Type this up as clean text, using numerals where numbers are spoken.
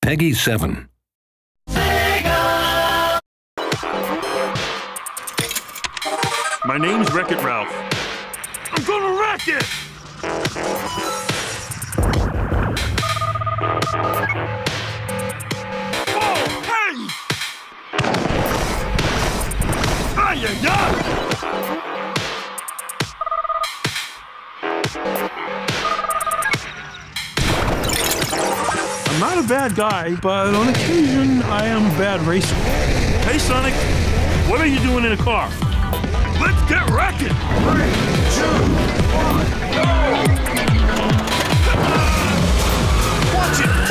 Peggy 7. SEGA! My name's Wreck-It Ralph. I'm gonna wreck it! Oh, hey! Ay-yi-yi! I'm not a bad guy, but on occasion, I am a bad racer. Hey, Sonic, what are you doing in a car? Let's get wrecking! 3, 2, 1, go! Watch it!